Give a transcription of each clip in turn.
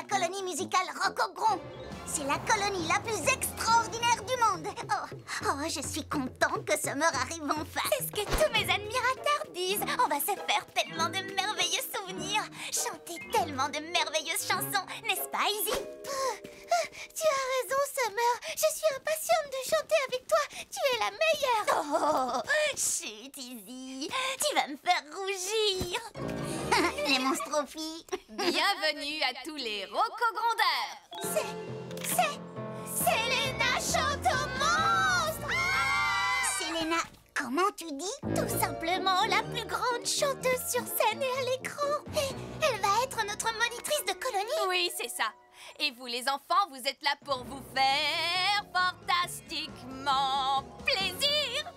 la colonie musicale Rocogron. C'est la colonie la plus extraordinaire du monde. Oh, je suis content que Summer arrive enfin. C'est ce que tous mes admirateurs disent. On va se faire tellement de merveilleux souvenirs, chanter tellement de merveilleuses chansons, n'est-ce pas, Izzy? Tu as raison, Summer. Je suis impatiente de chanter avec toi. Tu es la meilleure. Oh, chut, Izzy. Tu vas me faire rougir. Les monstrophies. Bienvenue à tous les rocogrondeurs. C'est Selena chante au monstre. Selena, comment tu dis? Tout simplement la plus grande chanteuse sur scène et à l'écran. Et elle va être notre monitrice de colonie. Oui, c'est ça. Et vous, les enfants, vous êtes là pour vous faire fantastiquement plaisir.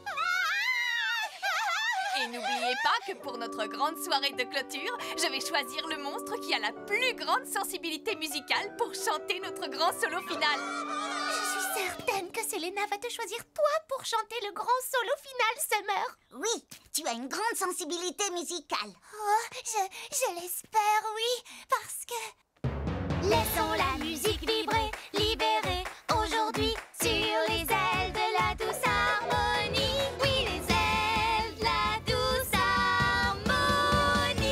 Et n'oubliez pas que pour notre grande soirée de clôture, je vais choisir le monstre qui a la plus grande sensibilité musicale pour chanter notre grand solo final. Je suis certaine que Selena va te choisir toi pour chanter le grand solo final, Summer. Oui, tu as une grande sensibilité musicale. Oh, je l'espère, oui, parce que... Laissons la musique vibrer, libérer aujourd'hui sur les ailes de la douce harmonie. Oui, les ailes de la douce harmonie.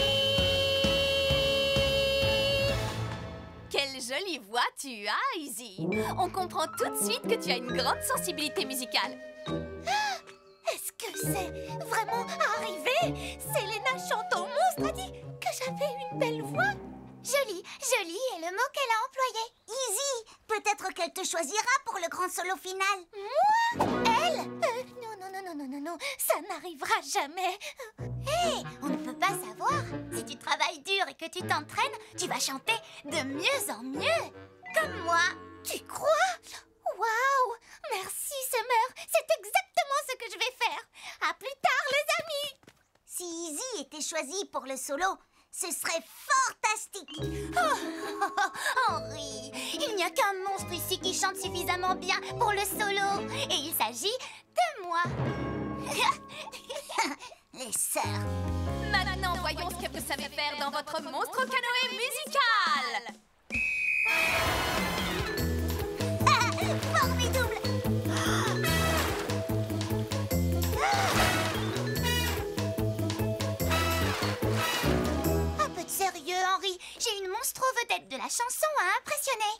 Quelle jolie voix tu as, Izzy. On comprend tout de suite que tu as une grande sensibilité musicale. Est-ce que c'est vraiment arrivé? Selena chante au monstre a dit que j'avais une belle voix. Joli est le mot qu'elle a employé. Izzy, peut-être qu'elle te choisira pour le grand solo final. Moi? Elle? Non, ça n'arrivera jamais. Hé, on ne peut pas savoir. Si tu travailles dur et que tu t'entraînes, tu vas chanter de mieux en mieux. Comme moi. Tu crois? Waouh! Merci, Summer. C'est exactement ce que je vais faire. À plus tard, les amis. Si Izzy était choisie pour le solo, ce serait fantastique. Henri, il n'y a qu'un monstre ici qui chante suffisamment bien pour le solo. Et il s'agit de moi. Les sœurs. Maintenant, voyons ce que vous savez faire dans votre monstre canoë musical. Formidable. Un peu de sérieux, Henri. J'ai une monstro vedette de la chanson à impressionner.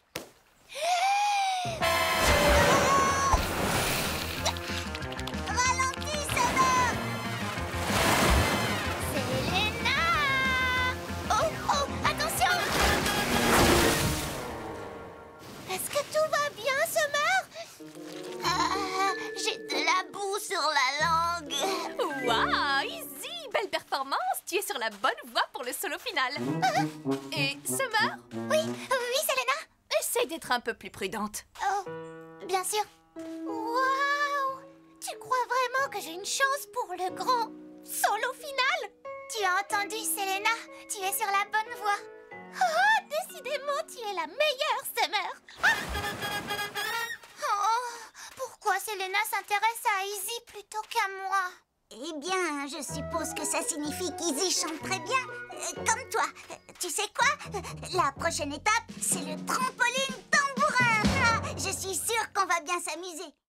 Ralentis, Summer. Selena! Oh, attention! Est-ce que tout va bien, Summer? J'ai de la boue sur la langue. Waouh, Izzy, belle performance. Tu es sur la bonne voie pour le solo final. Et Summer, Oui, Selena? essaye d'être un peu plus prudente. Oh, bien sûr. Waouh! Tu crois vraiment que j'ai une chance pour le grand solo final? Tu as entendu, Selena? Tu es sur la bonne voie. Oh, décidément, tu es la meilleure, Summer. Oh, pourquoi Selena s'intéresse à Izzy plutôt qu'à moi? Eh bien, je suppose que ça signifie qu'Izzy chante très bien, comme toi. Tu sais quoi? La prochaine étape, c'est le trampoline tambourin. Je suis sûre qu'on va bien s'amuser.